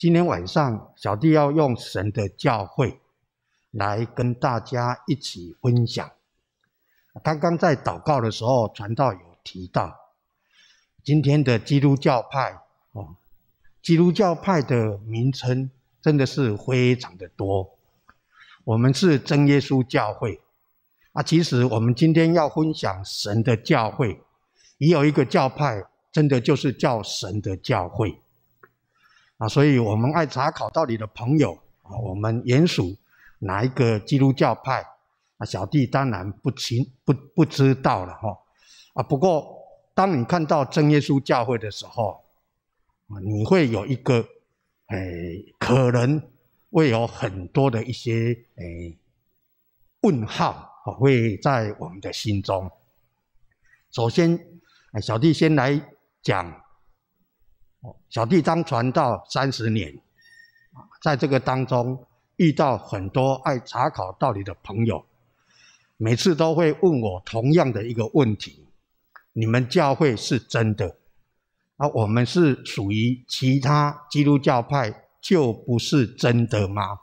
今天晚上小弟要用神的教诲来跟大家一起分享。刚刚在祷告的时候，传道有提到，今天的基督教派基督教派的名称真的是非常的多。我们是真耶稣教会其实我们今天要分享神的教诲，也有一个教派真的就是叫神的教诲所以我们爱查考道理的朋友我们原属哪一个基督教派小弟当然不知道了不过当你看到真耶稣教会的时候你会有一个可能会有很多的一些问号会在我们的心中。首先小弟先来讲，小弟当传道30年，在这个当中遇到很多爱查考道理的朋友，每次都会问我同样的一个问题：你们教会是真的我们是属于其他基督教派就不是真的吗？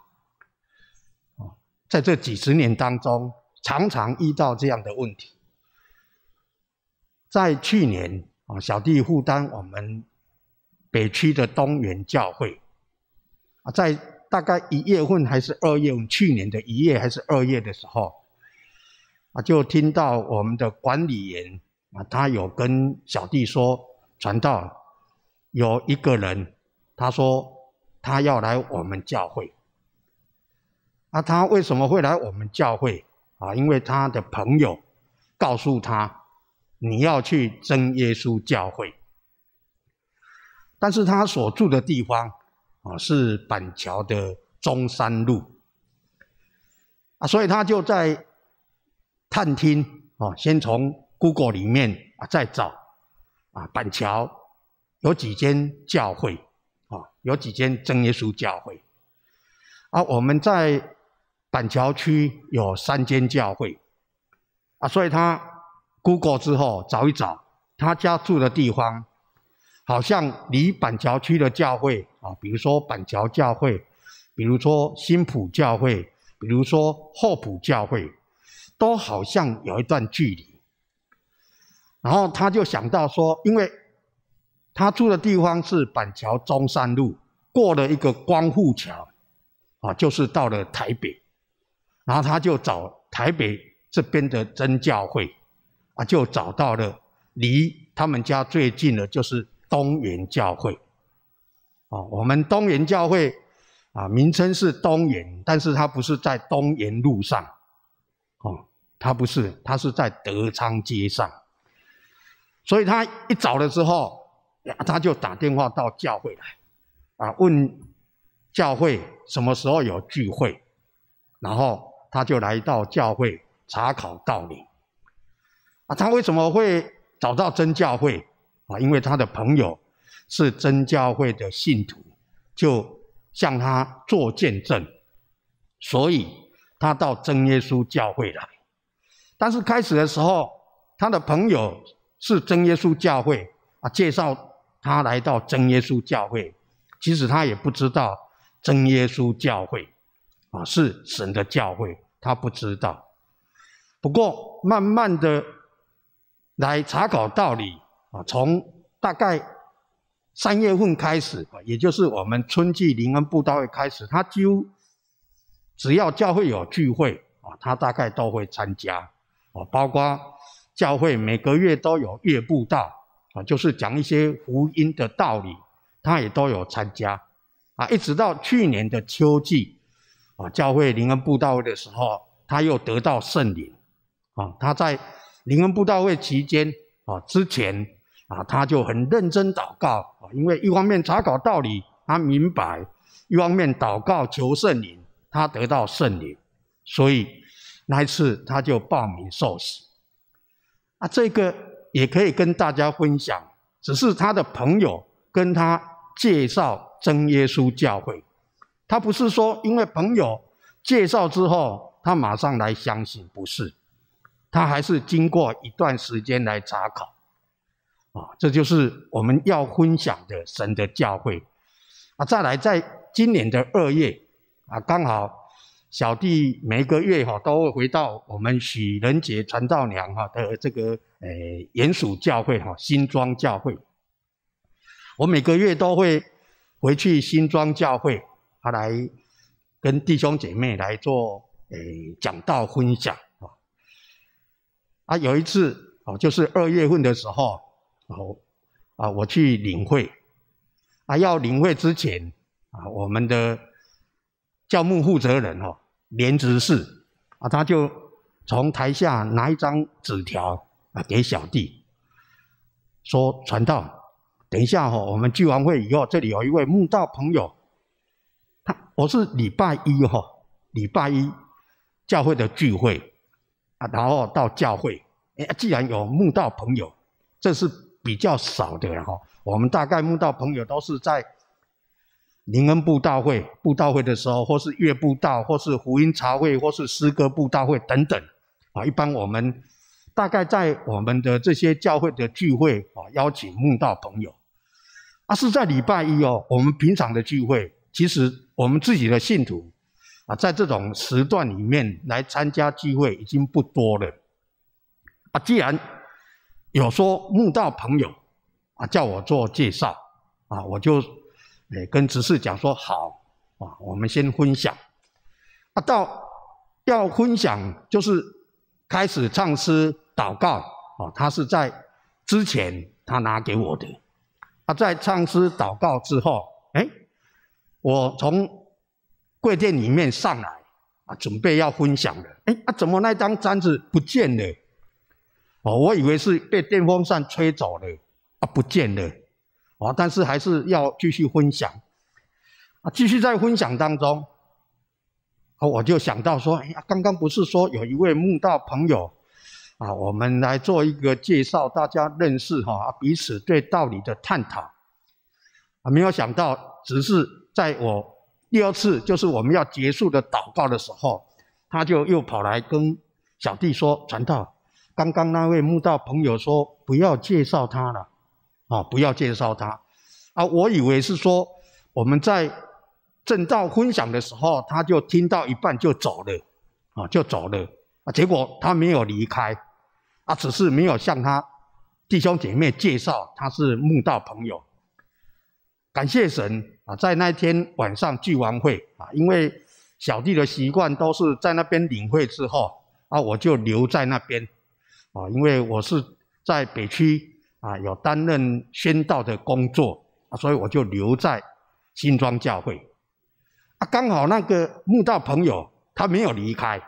在这几十年当中常常遇到这样的问题。在去年小弟负担我们北区的东园教会在大概1月份还是2月份，去年的1月还是2月的时候就听到我们的管理员他有跟小弟说，传道有一个人他说他要来我们教会他为什么会来我们教会因为他的朋友告诉他你要去真耶稣教会，但是他所住的地方是板桥的中山路所以他就在探听先从 Google 里面再找板桥有几间教会有几间真耶稣教会我们在板桥区有3间教会所以他 Google 之后找一找，他家住的地方好像离板桥区的教会比如说板桥教会，比如说新埔教会，比如说后埔教会，都好像有一段距离。然后他就想到说，因为他住的地方是板桥中山路，过了一个光复桥就是到了台北，然后他就找台北这边的真教会就找到了离他们家最近的就是东园教会我们东园教会名称是东园，但是它不是在东园路上它不是，它是在德昌街上。所以他一找了之后他就打电话到教会来问教会什么时候有聚会，然后他就来到教会查考道理他为什么会找到真教会因为他的朋友是真教会的信徒，就向他做见证，所以他到真耶稣教会来。但是开始的时候他的朋友是真耶稣教会介绍他来到真耶稣教会，其实他也不知道真耶稣教会是神的教会，他不知道。不过慢慢的来查考道理从大概3月份开始也就是我们春季灵恩布道会开始，他几乎只要教会有聚会他大概都会参加包括教会每个月都有月布道就是讲一些福音的道理，他也都有参加一直到去年的秋季教会灵恩布道会的时候，他又得到圣灵他在灵恩布道会期间之前他就很认真祷告因为一方面查考道理他明白，一方面祷告求圣灵，他得到圣灵，所以那一次他就报名受洗这个也可以跟大家分享，只是他的朋友跟他介绍真耶稣教会，他不是说因为朋友介绍之后他马上来相信，不是，他还是经过一段时间来查考这就是我们要分享的神的教会再来在今年的2月刚好小弟每个月都会回到我们许仁杰传道娘的这个原属教会新庄教会。我每个月都会回去新庄教会来跟弟兄姐妹来做讲道分享有一次就是2月份的时候我去领会要领会之前我们的教牧负责人连执事他就从台下拿一张纸条给小弟说，传道，等一下我们聚完会以后，这里有一位慕道朋友，我是礼拜一教会的聚会然后到教会既然有慕道朋友，这是比较少的我们大概慕道朋友都是在灵恩布道会的时候，或是月布道，或是福音茶会，或是诗歌布道会等等一般我们大概在我们的这些教会的聚会邀请慕道朋友是在礼拜一我们平常的聚会，其实我们自己的信徒在这种时段里面来参加聚会已经不多了既然有说慕道朋友叫我做介绍我就跟执事讲说好我们先分享到要分享就是开始唱诗祷告他是在之前他拿给我的在唱诗祷告之后我从柜店里面上来准备要分享了怎么那张单子不见了我以为是被电风扇吹走了不见了但是还是要继续分享继续在分享当中我就想到说刚刚不是说有一位慕道朋友我们来做一个介绍，大家认识彼此对道理的探讨没有想到只是在我第2次就是我们要结束的祷告的时候，他就又跑来跟小弟说，传道，刚刚那位慕道朋友说不要介绍他了不要介绍他我以为是说我们在正道分享的时候，他就听到一半就走了结果他没有离开只是没有向他弟兄姐妹介绍他是慕道朋友。感谢神在那天晚上聚完会因为小弟的习惯都是在那边领会之后我就留在那边因为我是在北区有担任宣道的工作所以我就留在新庄教会刚好那个慕道朋友他没有离开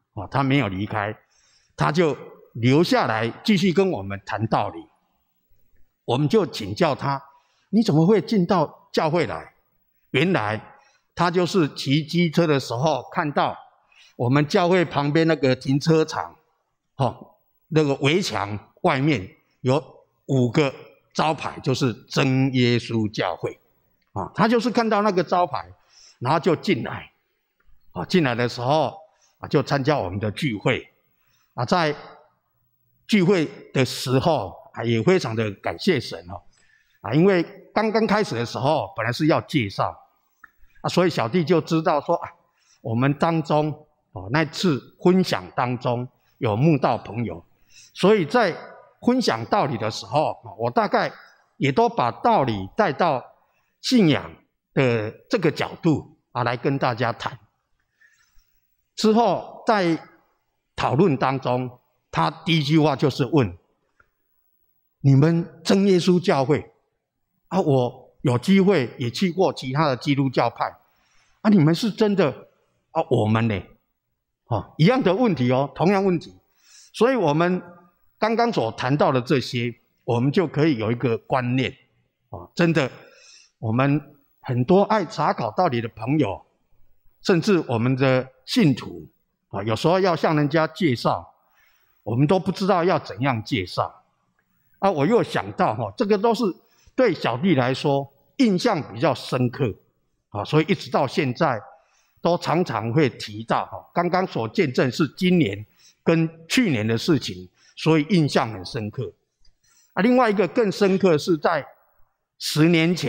他就留下来继续跟我们谈道理。我们就请教他，你怎么会进到教会来？原来他就是骑机车的时候看到我们教会旁边那个停车场那个围墙外面有5个招牌，就是真耶稣教会他就是看到那个招牌，然后就进来进来的时候就参加我们的聚会在聚会的时候也非常的感谢神因为刚刚开始的时候本来是要介绍所以小弟就知道说我们当中那次分享当中有慕道朋友，所以在分享道理的时候我大概也都把道理带到信仰的这个角度来跟大家谈。之后在讨论当中，他第一句话就是问，你们真耶稣教会我有机会也去过其他的基督教派你们是真的我们呢一样的问题同样问题。所以我们刚刚所谈到的这些，我们就可以有一个观念真的我们很多爱查考道理的朋友，甚至我们的信徒有时候要向人家介绍，我们都不知道要怎样介绍我又想到这个都是对小弟来说印象比较深刻所以一直到现在都常常会提到刚刚所见证是今年跟去年的事情，所以印象很深刻另外一个更深刻是在10年前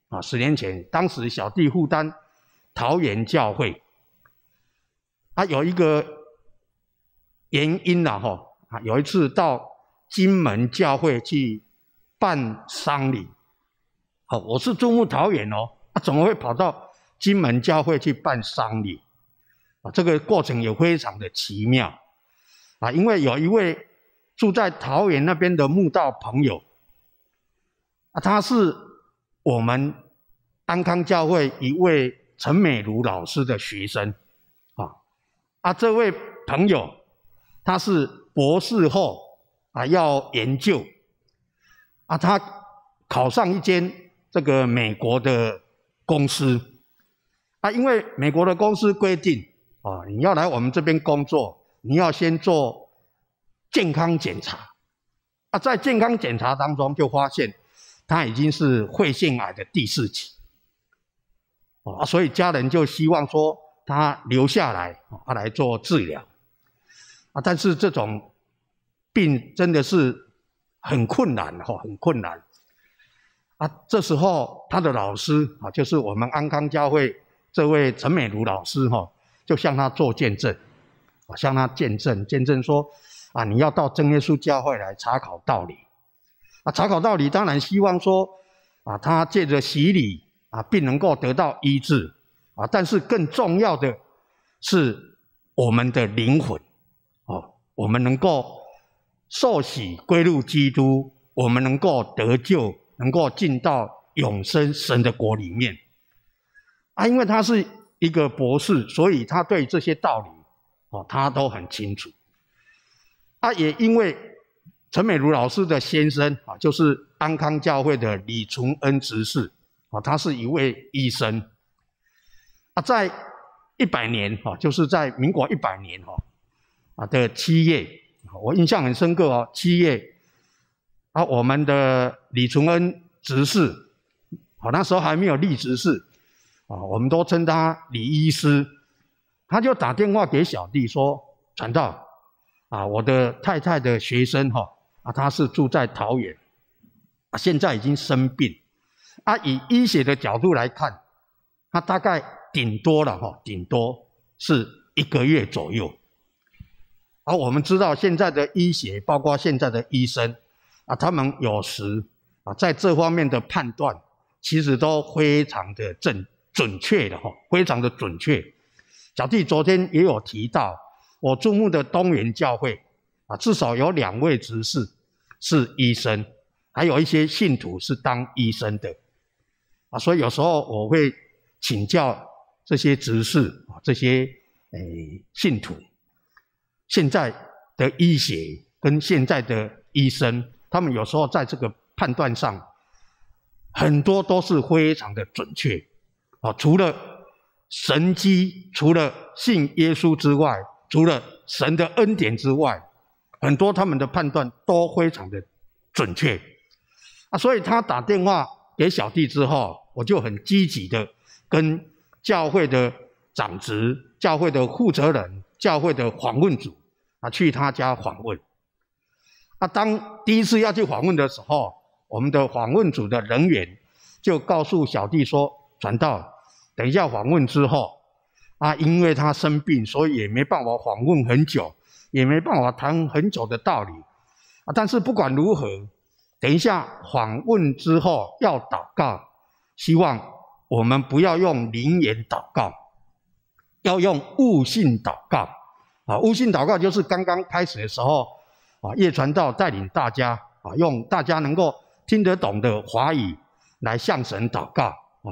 啊，10年前，当时小弟负担桃园教会，有一个原因啦，有一次到金门教会去办丧礼，我是注目桃园怎么会跑到金门教会去办丧礼？这个过程也非常的奇妙，因为有一位住在桃园那边的慕道朋友，他是我们安康教会一位陈美如老师的学生，这位朋友他是博士后要研究，他考上一间这个美国的公司，因为美国的公司规定，你要来我们这边工作，你要先做健康检查，在健康检查当中就发现他已经是肺腺癌的第4期，所以家人就希望说他留下来，来做治疗，但是这种病真的是很困难，很困难。这时候他的老师就是我们安康教会这位陈美如老师就向他做见证，向他见证说你要到真耶稣教会来查考道理。查考道理当然希望说他借着洗礼并能够得到医治但是更重要的是我们的灵魂我们能够受洗归入基督，我们能够得救，能够进到永生神的国里面因为他是一个博士，所以他对这些道理他都很清楚也因为陈美如老师的先生就是安康教会的李崇恩执事他是一位医生在100年就是在民国100年的7月，我印象很深刻7月我们的李崇恩执事那时候还没有立执事我们都称他李医师，他就打电话给小弟说，传道我的太太的学生他是住在桃园现在已经生病以医学的角度来看，他大概顶多是1个月左右我们知道现在的医学包括现在的医生他们有时在这方面的判断其实都非常的准确的非常的准确。小弟昨天也有提到，我注目的东园教会至少有2位执事是医生，还有一些信徒是当医生的所以有时候我会请教这些执事这些信徒，现在的医学跟现在的医生，他们有时候在这个判断上很多都是非常的准确除了神迹，除了信耶稣之外，除了神的恩典之外，很多他们的判断都非常的准确所以他打电话给小弟之后，我就很积极的跟教会的长执、教会的负责人、教会的访问组去他家访问当第一次要去访问的时候，我们的访问组的人员就告诉小弟说，传道等一下访问之后因为他生病，所以也没办法访问很久，也没办法谈很久的道理但是不管如何，等一下访问之后要祷告，希望我们不要用灵言祷告，要用悟性祷告悟性祷告就是刚刚开始的时候叶传道带领大家用大家能够听得懂的华语来向神祷告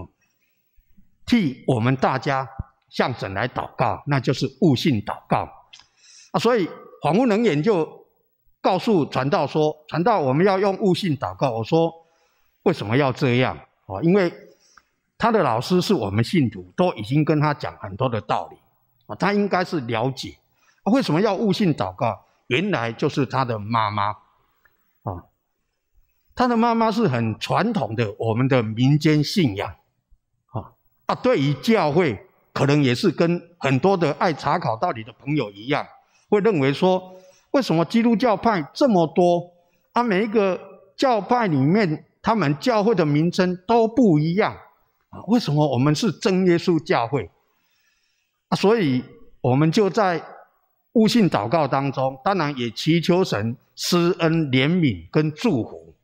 替我们大家向神来祷告，那就是悟性祷告所以访问人员就告诉传道说，传道我们要用悟性祷告。我说为什么要这样因为他的老师是我们信徒，都已经跟他讲很多的道理他应该是了解为什么要悟性祷告，原来就是他的妈妈他的妈妈是很传统的我们的民间信仰对于教会可能也是跟很多的爱查考道理的朋友一样，会认为说为什么基督教派这么多每一个教派里面他们教会的名称都不一样为什么我们是真耶稣教会？所以我们就在悟性祷告当中，当然也祈求神施恩怜悯跟祝福。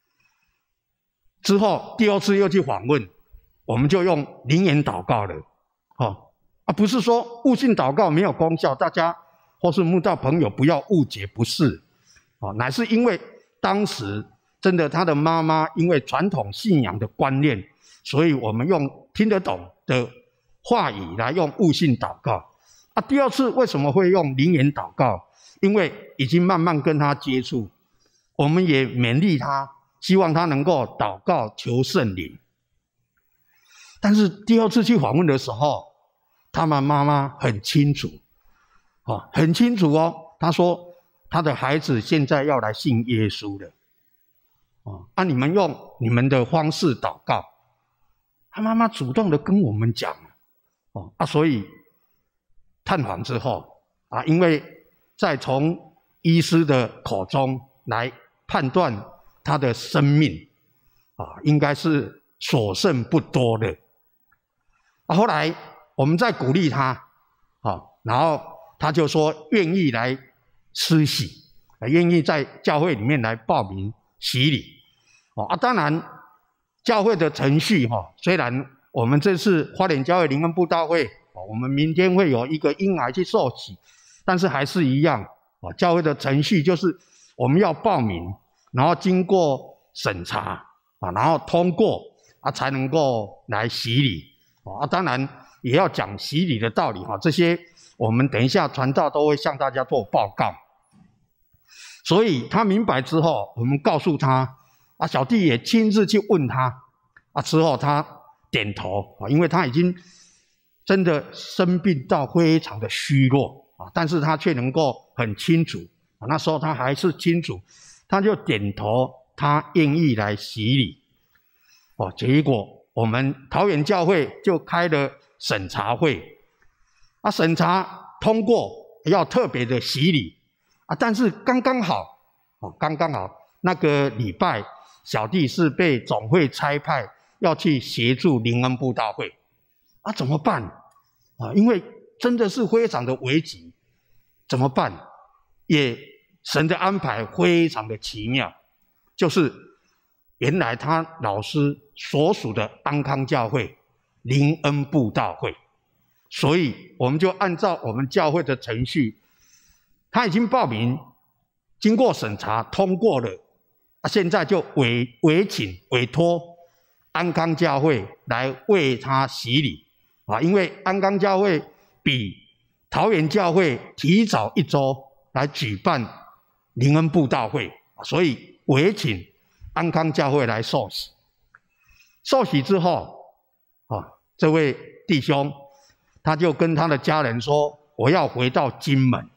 之后第二次又去访问，我们就用灵言祷告了，不是说悟性祷告没有功效，大家或是慕道朋友不要误解，不是，乃是因为当时真的他的妈妈因为传统信仰的观念，所以我们用听得懂的话语来用悟性祷告。第二次为什么会用灵言祷告？因为已经慢慢跟他接触，我们也勉励他，希望他能够祷告求圣灵。但是第二次去访问的时候，他们妈妈很清楚，很清楚哦。他说他的孩子现在要来信耶稣了，你们用你们的方式祷告。他妈妈主动的跟我们讲，所以探访之后，因为再从医师的口中来判断他的生命，应该是所剩不多的。后来我们再鼓励他，然后他就说愿意来施洗，愿意在教会里面来报名洗礼。当然教会的程序，虽然我们这次花莲教会灵恩布道会，我们明天会有一个婴孩去受洗，但是还是一样，教会的程序就是我们要报名，然后经过审查，然后通过，才能够来洗礼。当然也要讲洗礼的道理，这些我们等一下传道都会向大家做报告。所以他明白之后，我们告诉他，小弟也亲自去问他，之后他点头，因为他已经真的生病到非常的虚弱，但是他却能够很清楚，那时候他还是清楚，他就点头，他愿意来洗礼。结果我们桃园教会就开了审查会，审查通过要特别的洗礼，但是刚刚好那个礼拜，小弟是被总会差派要去协助灵恩布道会，怎么办？因为真的是非常的危急，怎么办？神的安排非常的奇妙，就是原来他老师所属的安康教会灵恩布道会，所以我们就按照我们教会的程序，他已经报名，经过审查通过了，现在就委托安康教会来为他洗礼，因为安康教会比桃园教会提早1周来举办灵恩布道会，所以委请安康教会来受洗。受洗之后，这位弟兄他就跟他的家人说：“我要回到金门。”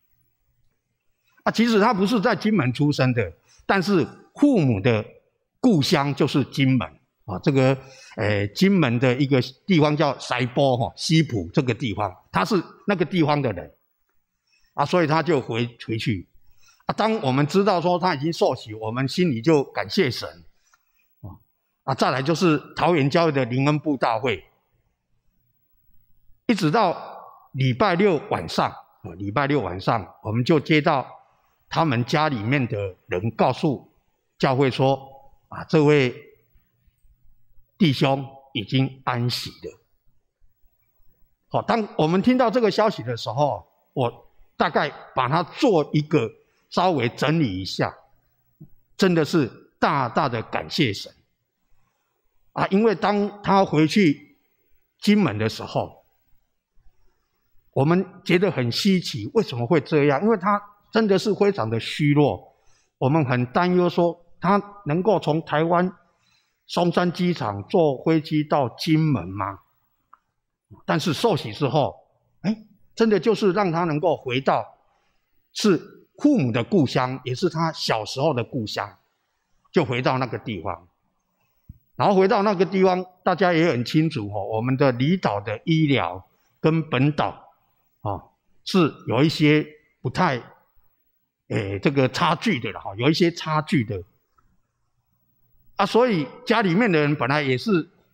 其实他不是在金门出生的，但是父母的故乡就是金门这个金门的一个地方叫西埔西埔这个地方，他是那个地方的人所以他就回去。当我们知道说他已经受洗，我们心里就感谢神再来就是桃园教会的灵恩布道会，一直到礼拜六晚上，我们就接到他们家里面的人告诉教会说这位弟兄已经安息了。当我们听到这个消息的时候，我大概把它做一个稍微整理一下，真的是大大的感谢神因为当他回去金门的时候，我们觉得很稀奇，为什么会这样？因为他真的是非常的虚弱，我们很担忧说他能够从台湾松山机场坐飞机到金门吗？但是受洗之后，真的就是让他能够回到是父母的故乡，也是他小时候的故乡，就回到那个地方。然后回到那个地方，大家也很清楚我们的离岛的医疗跟本岛是有一些不太这个差距的了有一些差距的所以家里面的人本来也是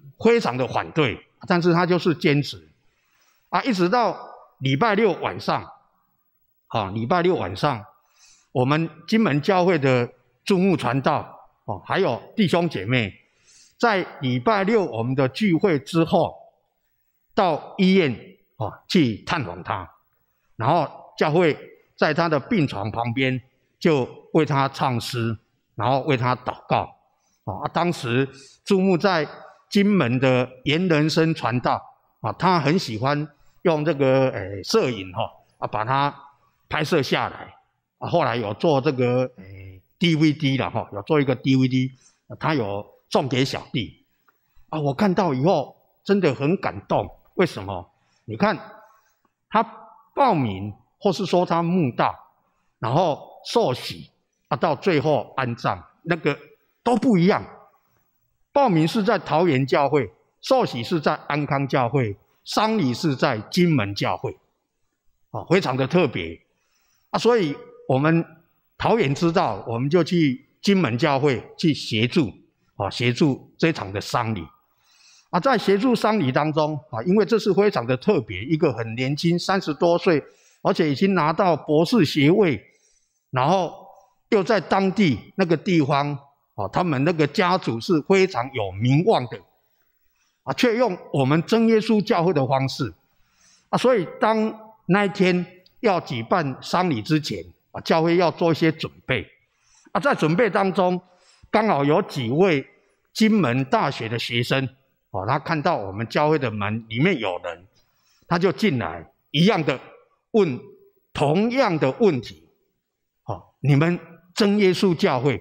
非常的反对，但是他就是坚持啊，一直到礼拜六晚上，礼拜六晚上，我们金门教会的注目传道还有弟兄姐妹，在礼拜六我们的聚会之后，到医院去探访他，然后教会在他的病床旁边就为他唱诗，然后为他祷告当时注目在金门的严仁生传道他很喜欢用这个摄影把它拍摄下来后来有做这个DVD 了有做一个 DVD， 他有送给小弟我看到以后真的很感动。为什么？你看他报名或是说他慕道，然后受洗到最后安葬，那个都不一样。报名是在桃园教会，受洗是在安康教会，丧礼是在金门教会非常的特别所以我们桃园知道，我们就去金门教会去协助这场的丧礼在协助丧礼当中因为这是非常的特别，一个很年轻30多岁，而且已经拿到博士学位，然后又在当地那个地方他们那个家族是非常有名望的却用我们真耶稣教会的方式所以当那一天要举办丧礼之前教会要做一些准备在准备当中，刚好有几位金门大学的学生他看到我们教会的门里面有人，他就进来一样的问同样的问题你们真耶稣教会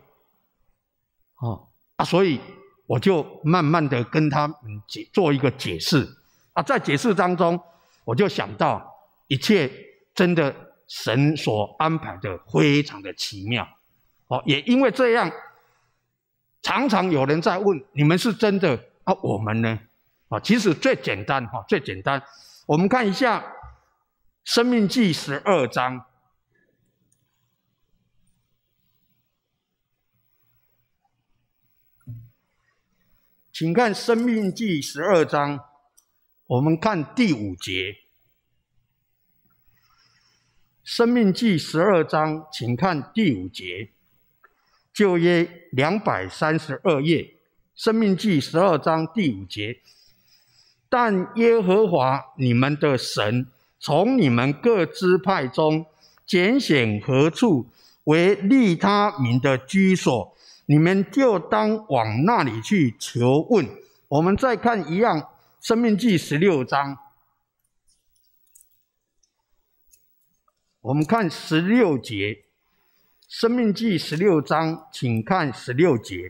所以我就慢慢的跟他们做一个解释在解释当中我就想到一切真的神所安排的非常的奇妙也因为这样常常有人在问你们是真的我们呢其实最简单我们看一下申命记12章请看申命记12章，我们看第5节。申命记12章，请看第5节。旧约232页，申命记12章第5节。但耶和华你们的神从你们各支派中拣选何处为立他名的居所，你们就当往那里去求问。我们再看一样，申命记16章，我们看16节，申命记16章，请看16节。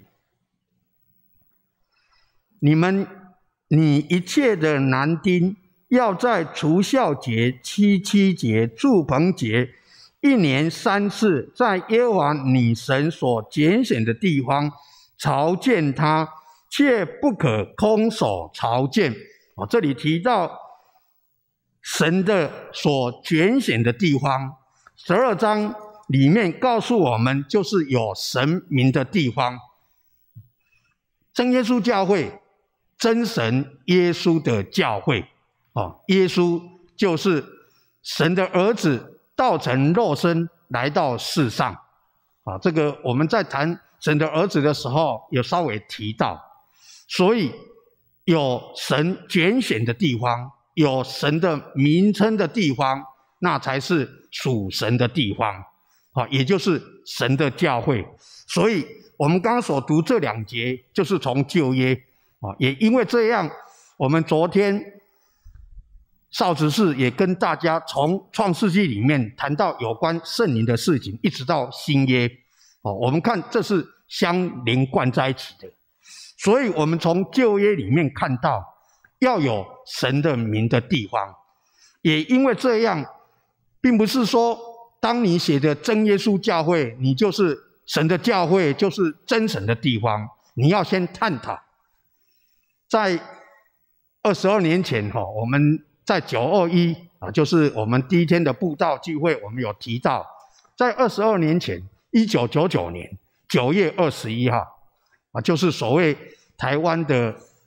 你一切的男丁要在除酵节、七七节、住棚节1年3次，在耶和华你神所拣选的地方朝见他，却不可空手朝见。这里提到神的所拣选的地方，12章里面告诉我们，就是有神明的地方。真耶稣教会，真神耶稣的教会耶稣就是神的儿子，道成肉身来到世上这个我们在谈神的儿子的时候有稍微提到。所以有神拣选的地方，有神的名称的地方，那才是属神的地方也就是神的教会。所以我们刚刚所读这2节就是从旧约也因为这样，我们昨天少执事也跟大家从创世纪里面谈到有关圣灵的事情，一直到新约我们看这是相连贯在一起的。所以我们从旧约里面看到要有神的名的地方，也因为这样，并不是说当你写的真耶稣教会，你就是神的教会，就是真神的地方。你要先探讨。在22年前我们在921就是我们第一天的布道聚会，我们有提到，在22年前1999年9月21号就是所谓台湾的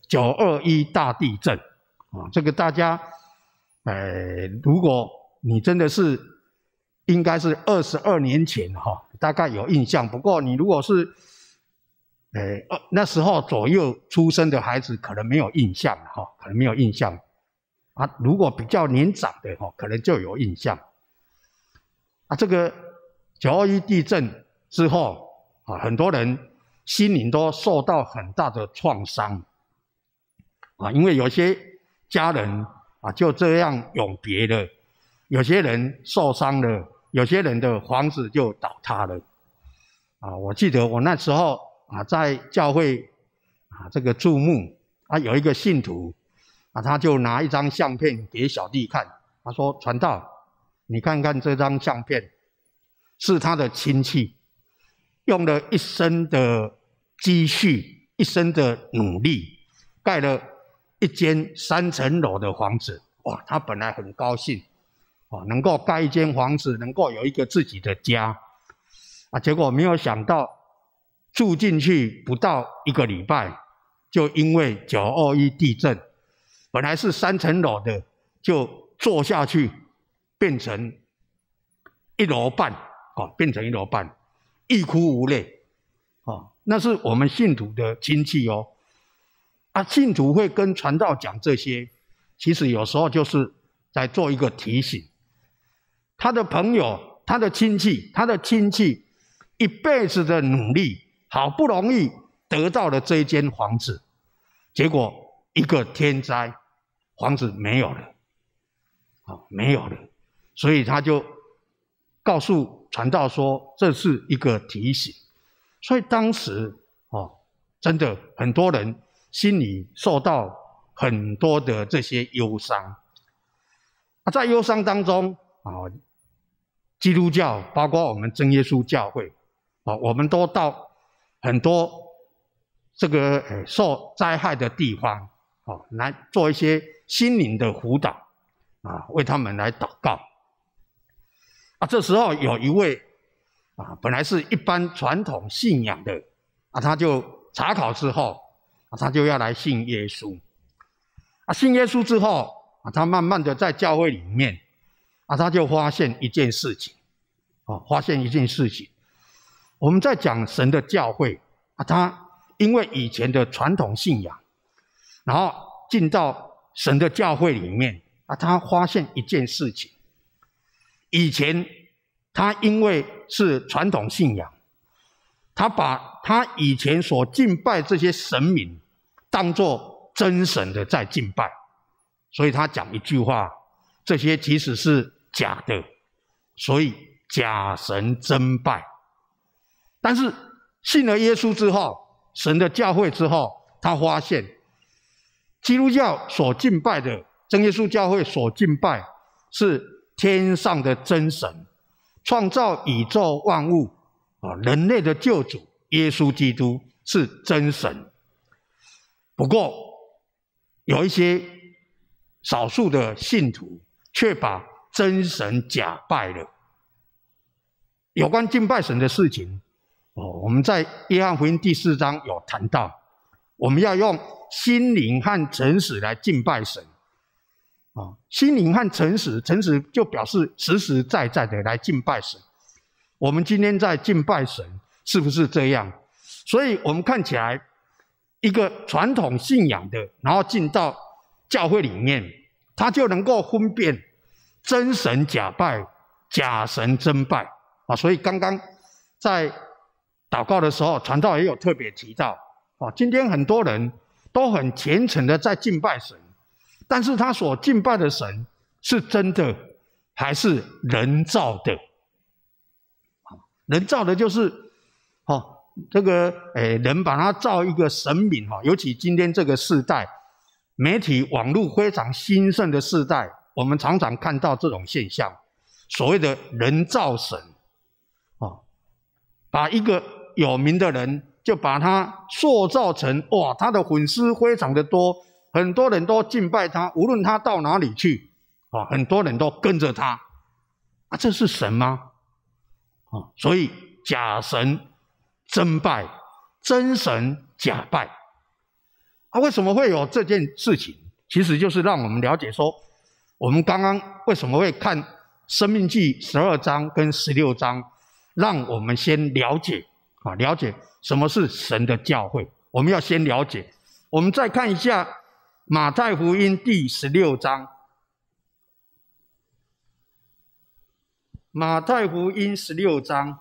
921大地震啊，这个大家，如果你真的是应该是22年前哈，大概有印象。不过你如果是那时候左右出生的孩子，可能没有印象哈，可能没有印象啊。如果比较年长的哈，可能就有印象啊。这个921地震之后啊，很多人心灵都受到很大的创伤啊，因为有些家人啊就这样永别了，有些人受伤了，有些人的房子就倒塌了啊。我记得我那时候啊在教会啊这个注目啊，有一个信徒啊，他就拿一张相片给小弟看，他说：“传道，你看看这张相片，是他的亲戚用了一生的积蓄、一生的努力，盖了一间3层楼的房子。哇，他本来很高兴，能够盖一间房子，能够有一个自己的家，啊，结果没有想到住进去不到1个礼拜，就因为921地震，本来是3层楼的，就坐下去变成1楼半，变成1楼半，欲哭无泪，那是我们信徒的亲戚哦。啊，信徒会跟传道讲这些，其实有时候就是在做一个提醒。他的朋友、他的亲戚一辈子的努力，好不容易得到了这一间房子，结果一个天灾，房子没有了，没有了，所以他就告诉传道说，这是一个提醒。所以当时真的很多人心里受到很多的这些忧伤。在忧伤当中基督教包括我们真耶稣教会我们都到很多这个受灾害的地方来做一些心灵的辅导为他们来祷告。这时候有一位本来是一般传统信仰的他就查考之后他就要来信耶稣。信耶稣之后他慢慢的在教会里面他就发现一件事情我们在讲神的教会他因为以前的传统信仰，然后进到神的教会里面他发现一件事情。以前他因为是传统信仰，他把他以前所敬拜这些神明当作真神的在敬拜，所以他讲一句话，这些其实是假的，所以假神真拜。但是信了耶稣之后，神的教会之后，他发现基督教所敬拜的，真耶稣教会所敬拜是天上的真神，创造宇宙万物人类的救主耶稣基督是真神。不过有一些少数的信徒却把真神假拜了。有关敬拜神的事情我们在约翰福音第4章有谈到，我们要用心灵和诚实来敬拜神心灵和诚实就表示实实在在的来敬拜神。我们今天在敬拜神是不是这样？所以我们看起来一个传统信仰的，然后进到教会里面，他就能够分辨真神假拜，假神真拜所以刚刚在祷告的时候，传道也有特别提到今天很多人都很虔诚的在敬拜神，但是他所敬拜的神是真的还是人造的？人造的就是这个人把它造一个神明尤其今天这个世代，媒体网络非常兴盛的世代，我们常常看到这种现象，所谓的人造神把一个有名的人就把他塑造成哇，他的粉丝非常的多，很多人都敬拜他，无论他到哪里去很多人都跟着他这是神吗？所以假神真拜，真神假拜为什么会有这件事情？其实就是让我们了解说，我们刚刚为什么会看《申命记》12章跟16章，让我们先了解什么是神的教会。我们要先了解。我们再看一下马太福音第16章。马太福音16章。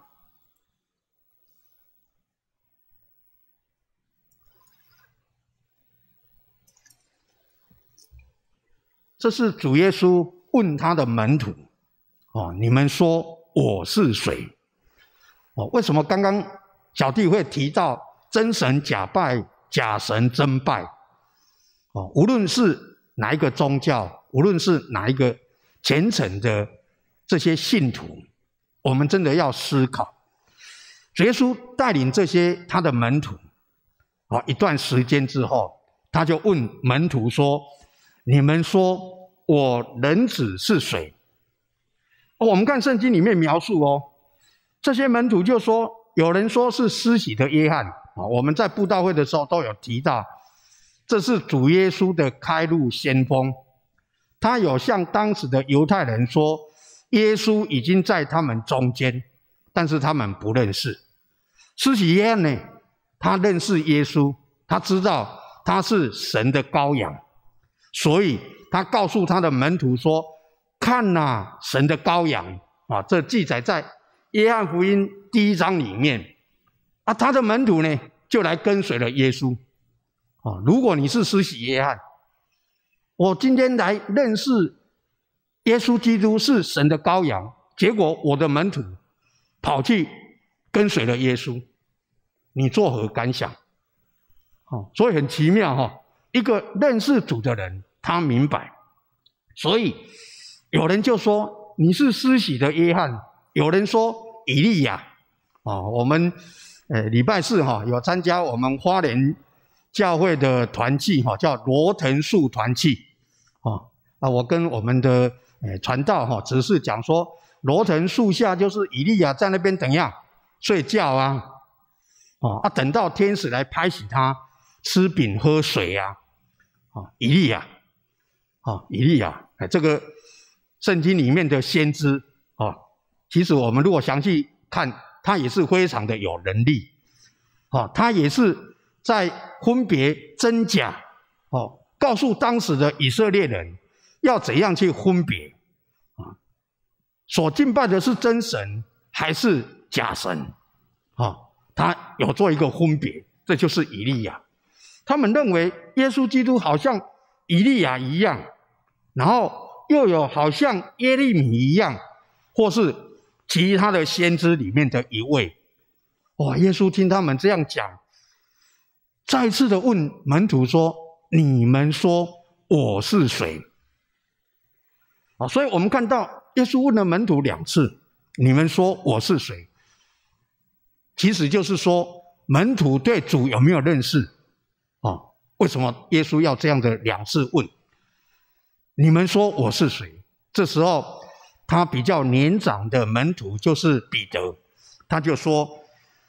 这是主耶稣问他的门徒：你们说我是谁？为什么刚刚小弟会提到真神假拜、假神真拜？无论是哪一个宗教，无论是哪一个虔诚的这些信徒，我们真的要思考。主耶稣带领这些他的门徒，一段时间之后，他就问门徒说：你们说我人子是谁？我们看圣经里面描述这些门徒就说，有人说是施洗的约翰。我们在布道会的时候都有提到，这是主耶稣的开路先锋。他有向当时的犹太人说，耶稣已经在他们中间，但是他们不认识。施洗约翰呢，他认识耶稣，他知道他是神的羔羊，所以他告诉他的门徒说：看哪，神的羔羊。这记载在约翰福音第1章里面。他的门徒呢，就来跟随了耶稣。如果你是施洗约翰，我今天来认识耶稣基督是神的羔羊，结果我的门徒跑去跟随了耶稣，你作何感想？所以很奇妙一个认识主的人，他明白。所以有人就说你是施洗的约翰，有人说以利亚。我们礼拜四有参加我们花莲教会的团契叫罗藤树团契。我跟我们的传道只是讲说，罗藤树下就是以利亚在那边怎样睡觉等到天使来拍醒他吃饼喝水以利亚这个圣经里面的先知其实我们如果详细看，他也是非常的有能力他也是在分别真假告诉当时的以色列人要怎样去分别所敬拜的是真神还是假神他有做一个分别，这就是以利亚。他们认为耶稣基督好像以利亚一样，然后又有好像耶利米一样，或是其他的先知里面的一位。耶稣听他们这样讲，再次的问门徒说：你们说我是谁？所以我们看到耶稣问了门徒2次，你们说我是谁？其实就是说门徒对主有没有认识为什么耶稣要这样的2次问？你们说我是谁？这时候他比较年长的门徒就是彼得，他就说：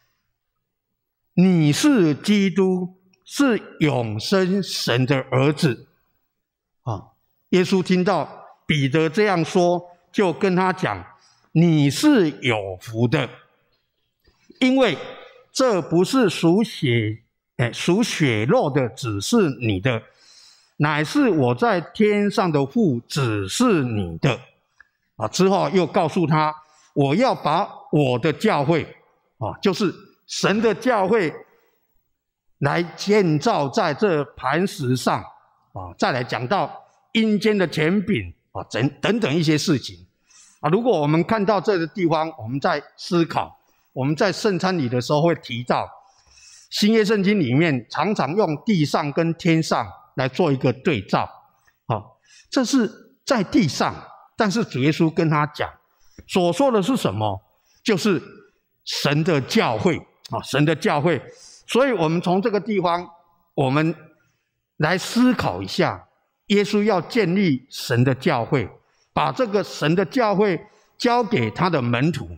你是基督，是永生神的儿子。耶稣听到彼得这样说，就跟他讲：你是有福的，因为这不是属血肉的指示你的，乃是我在天上的父指示你的。之后又告诉他：我要把我的教会就是神的教会来建造在这磐石上再来讲到阴间的权柄等等一些事情如果我们看到这个地方，我们在思考，我们在圣餐礼的时候会提到新约圣经里面常常用地上跟天上来做一个对照这是在地上，但是主耶稣跟他讲所说的是什么？就是神的教会神的教会。所以我们从这个地方我们来思考一下，耶稣要建立神的教会，把这个神的教会交给他的门徒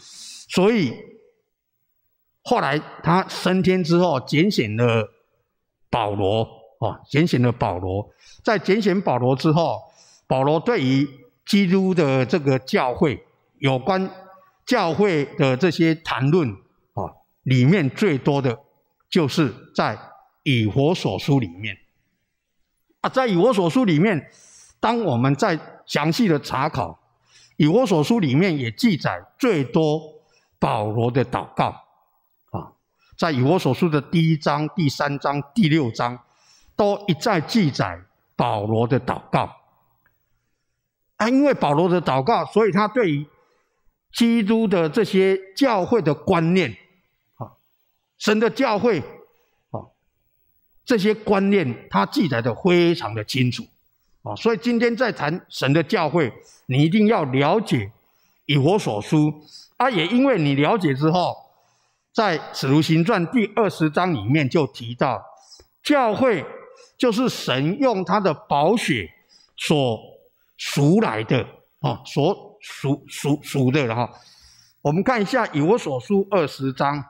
所以后来他升天之后拣选了保罗拣选了保罗。在拣选保罗之后，保罗对于基督的这个教会，有关教会的这些谈论里面最多的就是在以弗所书里面在以弗所书里面，当我们在详细的查考，以弗所书里面也记载最多保罗的祷告在以弗所书的第1章、第3章、第6章，都一再记载保罗的祷告因为保罗的祷告，所以他对于基督的这些教会的观念神的教会这些观念他记载的非常的清楚所以今天在谈神的教会，你一定要了解以弗所书也因为你了解之后，在使徒行传第20章里面就提到，教会就是神用他的宝血所赎来的所赎的我们看一下以弗所书20章，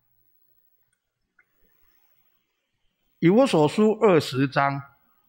以弗所书20章，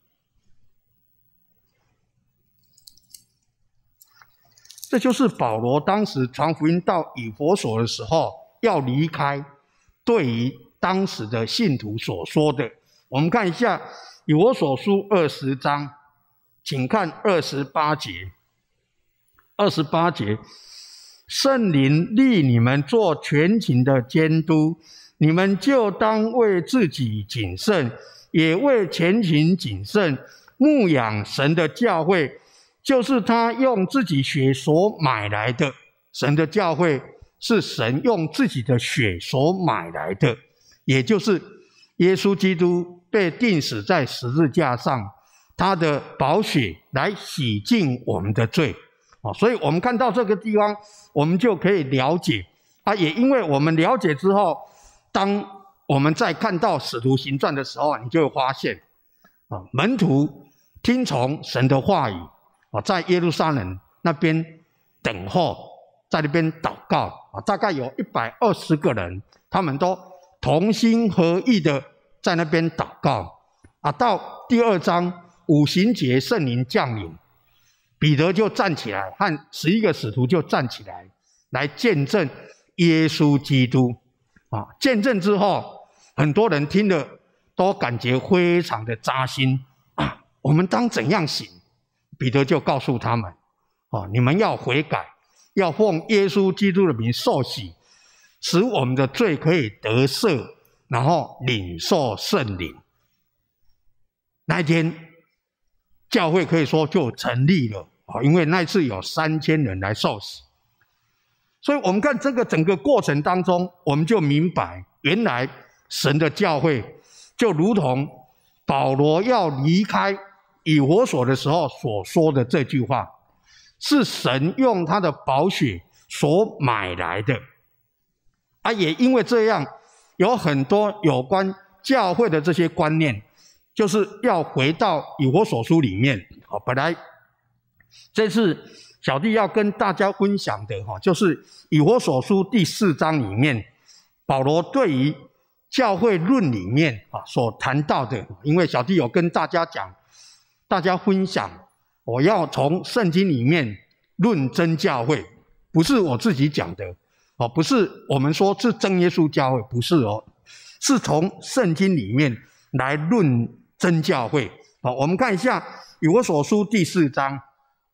这就是保罗当时传福音到以弗所的时候要离开，对于当时的信徒所说的。我们看一下以弗所书20章，请看28节。28节，圣灵立你们做全勤的监督，你们就当为自己谨慎，也为全勤谨慎，牧养神的教会，就是他用自己血所买来的。神的教会是神用自己的血所买来的，也就是耶稣基督被钉死在十字架上，他的宝血来洗净我们的罪所以我们看到这个地方，我们就可以了解也因为我们了解之后，当我们在看到使徒行传的时候，你就会发现门徒听从神的话语在耶路撒冷那边等候，在那边祷告大概有120个人，他们都同心合意的在那边祷告到第2章五旬节圣灵降临，彼得就站起来，和11个使徒就站起来，来见证耶稣基督见证之后，很多人听了都感觉非常的扎心我们当怎样行？彼得就告诉他们你们要悔改，要奉耶稣基督的名受洗，使我们的罪可以得赦，然后领受圣灵。那一天教会可以说就成立了因为那一次有3000人来受洗。所以我们看这个整个过程当中，我们就明白，原来神的教会就如同保罗要离开以弗所的时候所说的这句话，是神用他的宝血所买来的也因为这样，有很多有关教会的这些观念，就是要回到以弗所书里面本来这次小弟要跟大家分享的就是以弗所书第4章里面，保罗对于教会论里面所谈到的。因为小弟有跟大家讲，大家分享，我要从圣经里面论真教会，不是我自己讲的不是我们说是真耶稣教会，不是是从圣经里面来论真教会我们看一下以弗所书第4章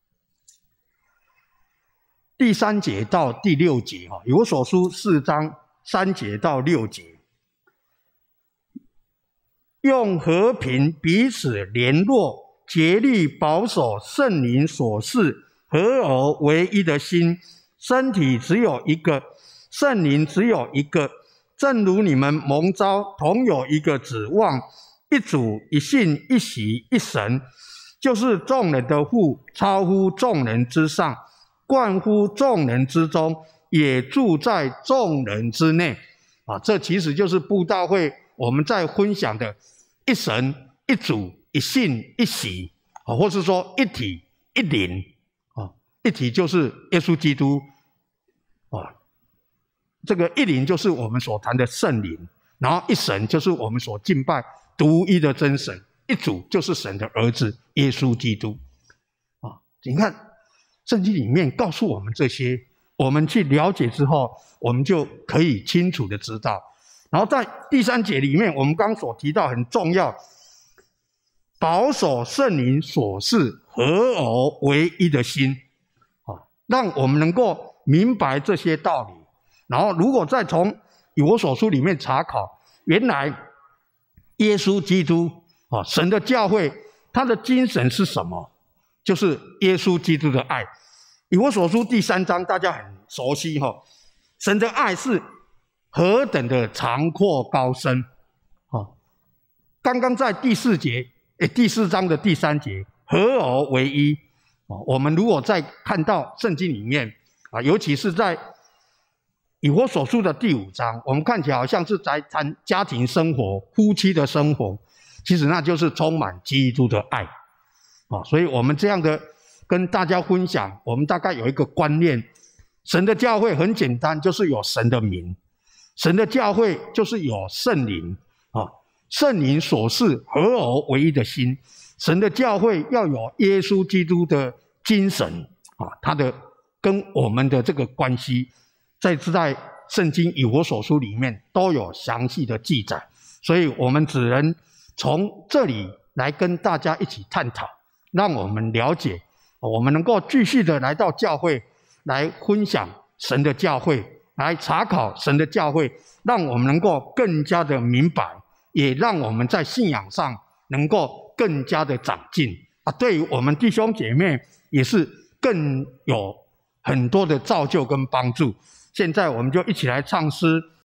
第3节到第6节以弗所书4章3节到6节，用和平彼此联络，竭力保守圣灵所示，合而为一的心，身体只有一个，圣灵只有一个，正如你们蒙召同有一个指望，一主一信一洗一神，就是众人的父，超乎众人之上，冠乎众人之中，也住在众人之内这其实就是布道会我们在分享的一神一主一信一洗或是说一体一灵一体就是耶稣基督这个一灵就是我们所谈的圣灵，然后一神就是我们所敬拜独一的真神，一主就是神的儿子耶稣基督。你看圣经里面告诉我们这些，我们去了解之后，我们就可以清楚的知道。然后在第3节里面，我们刚所提到很重要，保守圣灵所示合而为一的心，让我们能够明白这些道理。然后如果再从以弗所书里面查考，原来耶稣基督神的教会，他的精神是什么？就是耶稣基督的爱。以弗所书第3章大家很熟悉神的爱是何等的长阔高深。刚刚在第4章的第3节合而为一。我们如果再看到圣经里面尤其是在以弗所书的第5章，我们看起来好像是在谈家庭生活、夫妻的生活，其实那就是充满基督的爱。所以我们这样的跟大家分享，我们大概有一个观念，神的教会很简单，就是有神的名，神的教会就是有圣灵圣灵所示合而为一的心，神的教会要有耶稣基督的精神他的跟我们的这个关系，在圣经以弗所书里面都有详细的记载，所以我们只能从这里来跟大家一起探讨，让我们了解，我们能够继续的来到教会来分享神的教会，来查考神的教会，让我们能够更加的明白，也让我们在信仰上能够更加的长进对于我们弟兄姐妹也是更有很多的造就跟帮助。现在我们就一起来唱诗。